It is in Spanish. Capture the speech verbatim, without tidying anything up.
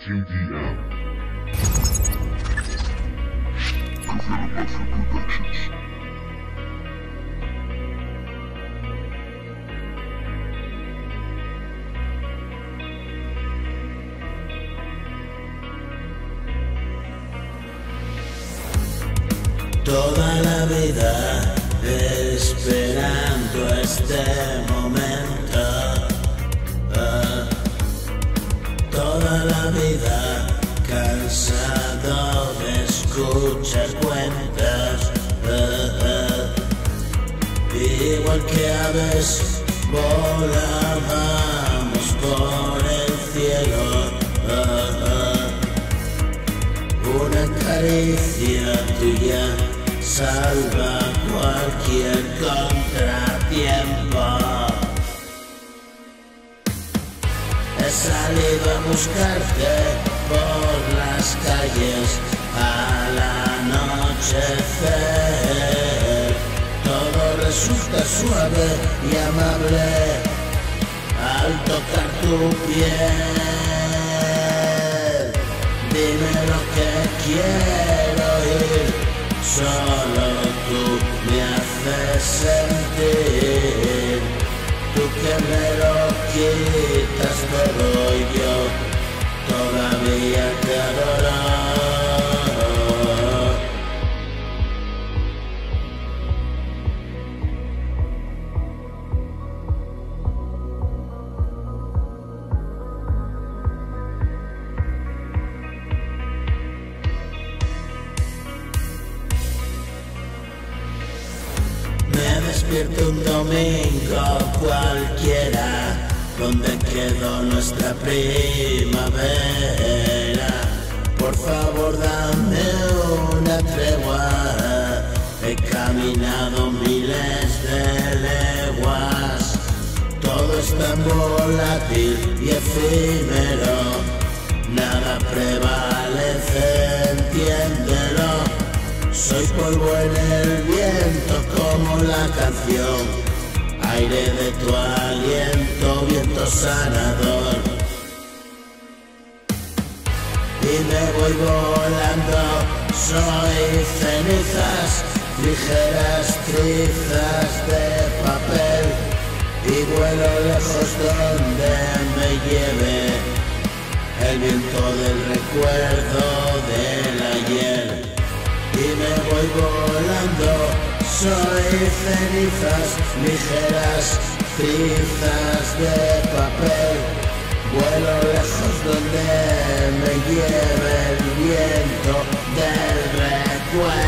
K D M. Coconut Muffin Productions. Toda la vida esperando este momento, uh, toda la vida cansado de escuchar cuentas, uh, uh, igual que aves volábamos por el cielo, uh, uh, una caricia tuya salva cualquier contratiempo. He salido a buscarte por las calles al anochecer. Todo resulta suave y amable al tocar tu piel. Dime lo que quiero oír, solo tú me haces sentir. Tú que me lo quitas todo y yo todavía te adoro. Me despierto un domingo cualquiera, donde quedó nuestra primavera. Por favor dame una tregua, he caminado miles de leguas. Todo es tan volátil y efímero, nada prevalece, entiéndelo. Soy polvo en el viento como la canción, aire de tu aliento, viento sanador. Y me voy volando, soy cenizas, ligeras trizas de papel, y vuelo lejos donde me lleve el viento del recuerdo del ayer. Y me voy volando, soy cenizas, ligeras trizas de papel, vuelo lejos donde me lleve el viento del recuerdo.